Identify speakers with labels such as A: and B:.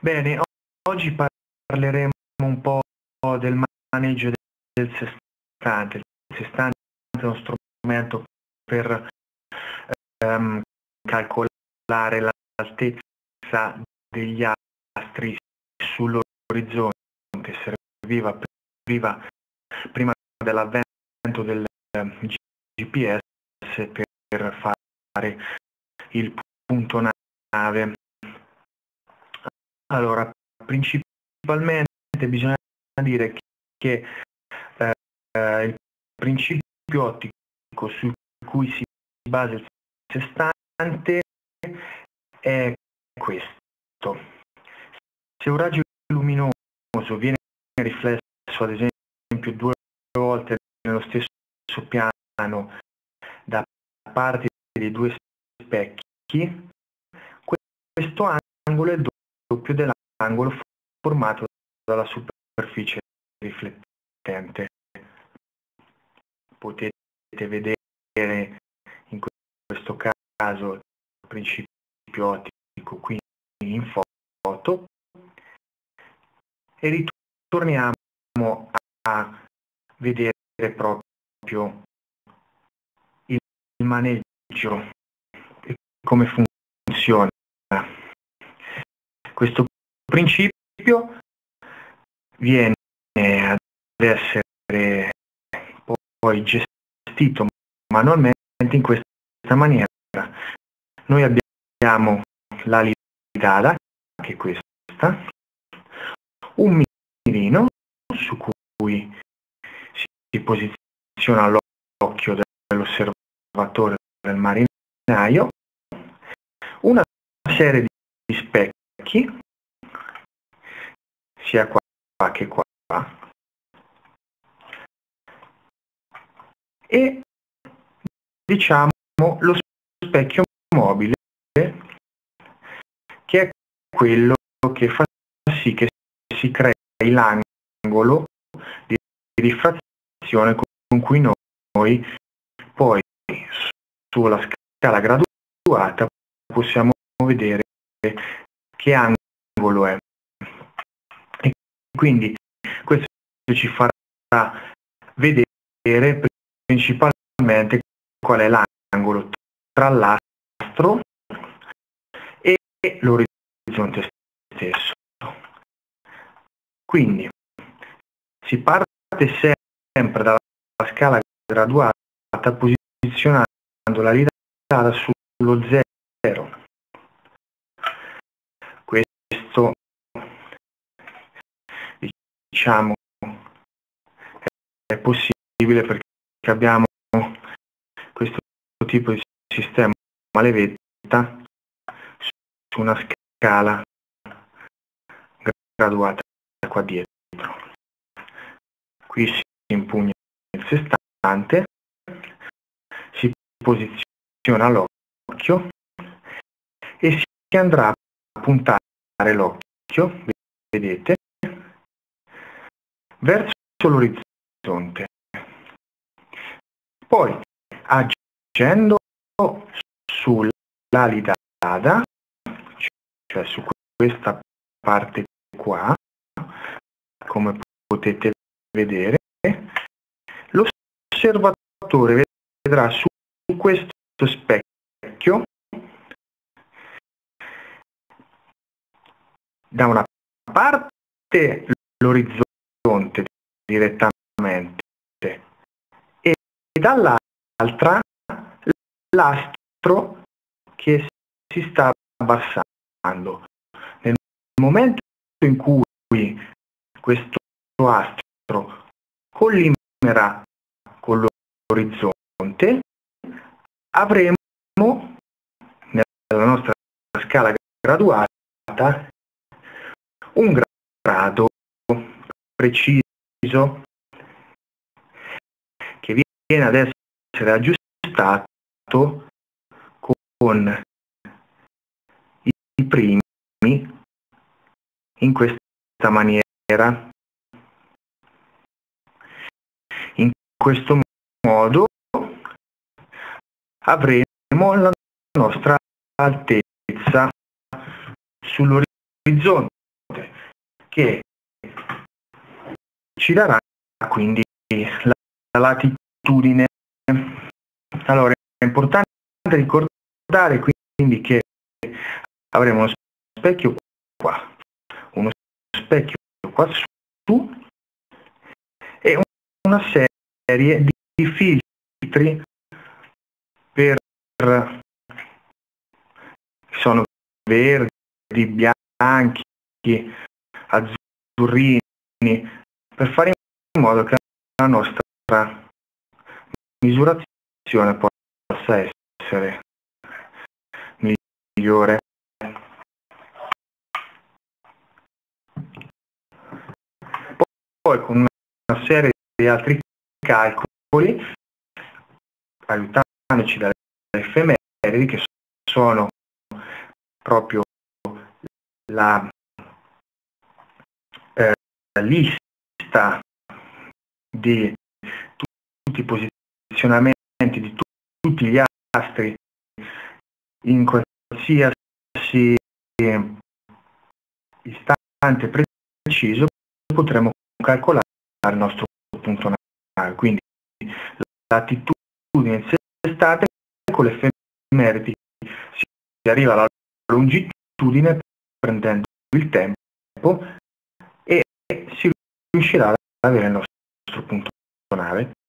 A: Bene, oggi parleremo un po' del maneggio del sestante. Il sestante è uno strumento per calcolare l'altezza degli astri sull'orizzonte. Serviva prima dell'avvento del GPS per fare il punto nave. Allora, principalmente bisogna dire che il principio ottico su cui si basa il sestante è questo. Se un raggio luminoso viene riflesso, ad esempio, 2 volte nello stesso piano da parte dei 2 specchi, questo angolo è il doppio dell'angolo formato dalla superficie riflettente. Potete vedere in questo caso il principio ottico qui in foto e ritorniamo a vedere proprio il maneggio e come funziona. Questo principio viene ad essere poi gestito manualmente in questa maniera. Noi abbiamo l'alidada, che è questa, un mirino su cui si posiziona l'occhio dell'osservatore del marinaio, una serie di specchi, sia qua che qua, e diciamo lo specchio mobile, che è quello che fa sì che si crei l'angolo di rifrazione con cui noi poi sulla scala graduata possiamo vedere che angolo è. E quindi questo ci farà vedere principalmente qual è l'angolo tra l'astro e l'orizzonte stesso. Quindi si parte sempre dalla scala graduata posizionando l'alidada sullo 0. Questo, diciamo, è possibile perché abbiamo questo tipo di sistema malevetta su una scala graduata qua dietro. Qui si impugna il sestante, si posiziona l'occhio e si andrà a puntare l'occhio, vedete, verso l'orizzonte. Poi, agendo sull'alidada, cioè su questa parte qua, come potete vedere, l'osservatore vedrà su questo specchio da una parte l'orizzonte direttamente e dall'altra l'astro che si sta abbassando. Nel momento in cui questo astro collimerà con l'orizzonte, avremo nella nostra scala graduata un grado preciso che viene ad essere aggiustato con i primi in questa maniera. In questo modo avremo la nostra altezza sull'orizzonte. che ci darà quindi la latitudine. Allora è importante ricordare quindi che avremo uno specchio qua, uno specchio qua su e una serie di filtri per sono verdi, bianchi, azzurrini, per fare in modo che la nostra misurazione possa essere migliore. Poi con una serie di altri calcoli, aiutandoci dalle effemeridi, che sono proprio la lista di tutti i posizionamenti di tutti gli astri in qualsiasi istante preciso, potremo calcolare il nostro punto nave. Quindi la latitudine sestata, con le effemeridi si arriva alla longitudine prendendo il tempo e si riuscirà ad avere il nostro punto nave.